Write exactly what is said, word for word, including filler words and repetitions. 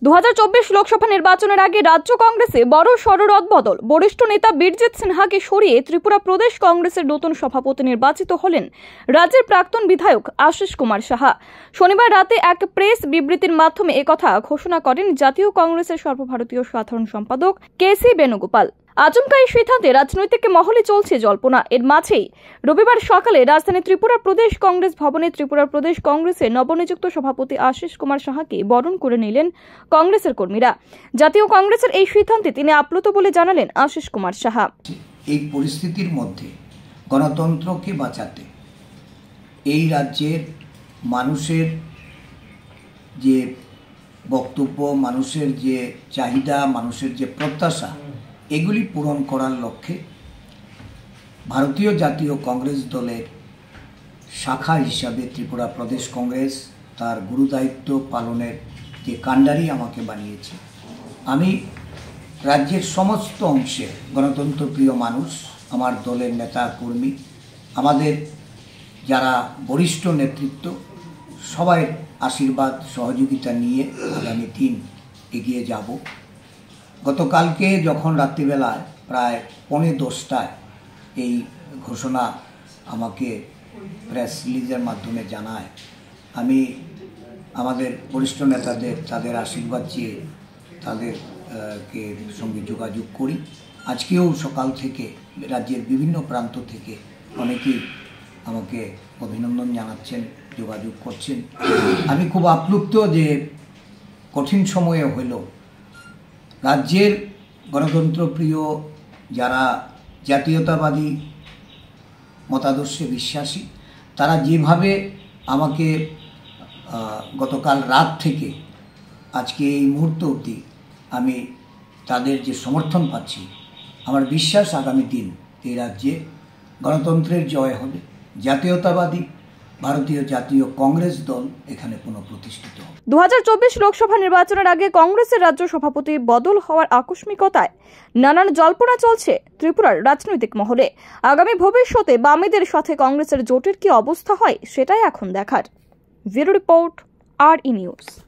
দু হাজার চব্বিশ লোকসভা নির্বাচনের আগে রাজ্য কংগ্রেসে বড় সড় রদবদল। বরিষ্ঠ নেতা বীরজিৎ সিনহাকে সরিয়ে ত্রিপুরা প্রদেশ কংগ্রেসের নতুন সভাপতি নির্বাচিত হলেন রাজ্যের প্রাক্তন বিধায়ক আশিস কুমার সাহা। শনিবার রাতে এক প্রেস বিবৃতির মাধ্যমে একথা ঘোষণা করেন জাতীয় কংগ্রেসের সর্বভারতীয় সাধারণ সম্পাদক কে সি বেণুগোপাল। আচমকা এই সিদ্ধান্তে রাজনৈতিক মহলে চলছে জল্পনা। এর মাঝেই রবিবার সকালে রাজধানী ত্রিপুরা প্রদেশ কংগ্রেস ভবনে ত্রিপুরা প্রদেশ কংগ্রেসের নবনিযুক্ত সভাপতি আশিস কুমার সাহাকে বরণ করে নিলেন কংগ্রেসের কর্মীরা। জাতীয় কংগ্রেসের এই সিদ্ধান্তে তিনি আপ্লুত বলে জানালেন আশিস কুমার সাহা। এই পরিস্থিতির মধ্যে গণতন্ত্রকে বাঁচাতে এই রাজ্যের মানুষের যে বক্তব্য, মানুষের যে চাহিদা, মানুষের যে প্রত্যাশা, এগুলি পূরণ করার লক্ষ্যে ভারতীয় জাতীয় কংগ্রেস দলের শাখা হিসাবে ত্রিপুরা প্রদেশ কংগ্রেস তার গুরুদায়িত্ব পালনের যে কাণ্ডারি আমাকে বানিয়েছে। আমি রাজ্যের সমস্ত অংশে গণতন্ত্রপ্রিয় মানুষ, আমার দলের নেতা কর্মী, আমাদের যারা বরিষ্ঠ নেতৃত্ব, সবাই আশীর্বাদ সহযোগিতা নিয়ে আগামী দিন এগিয়ে যাব। গতকালকে যখন রাত্রিবেলায় প্রায় পৌনে দশটায় এই ঘোষণা আমাকে প্রেস রিলিজের মাধ্যমে জানায়, আমি আমাদের বরিষ্ঠ নেতাদের তাদের আশীর্বাদ চেয়ে তাদেরকে সঙ্গে যোগাযোগ করি। আজকেও সকাল থেকে রাজ্যের বিভিন্ন প্রান্ত থেকে অনেকেই আমাকে অভিনন্দন জানাচ্ছেন, যোগাযোগ করছেন। আমি খুব আপ্লুত যে কঠিন সময়ে হইল রাজ্যের গণতন্ত্রপ্রিয় যারা জাতীয়তাবাদী মতাদর্শে বিশ্বাসী, তারা যেভাবে আমাকে গতকাল রাত থেকে আজকে এই মুহূর্ত অবধি আমি তাদের যে সমর্থন পাচ্ছি, আমার বিশ্বাস আগামী দিন এই রাজ্যে গণতন্ত্রের জয় হবে। জাতীয়তাবাদী ভারতীয় জাতীয় কংগ্রেস দল এখানে পুনঃপ্রতিষ্ঠিত হবে। দু হাজার চব্বিশ লোকসভা নির্বাচনের আগে কংগ্রেসের রাজ্য সভাপতি বদল হওয়ার আকস্মিকতায় নানান জল্পনা চলছে ত্রিপুরার রাজনৈতিক মহলে। আগামী ভবিষ্যতে বামেদের সাথে কংগ্রেসের জোটের কি অবস্থা হয়, সেটাই এখন দেখার। ব্যুরো রিপোর্ট, আর ই নিউজ।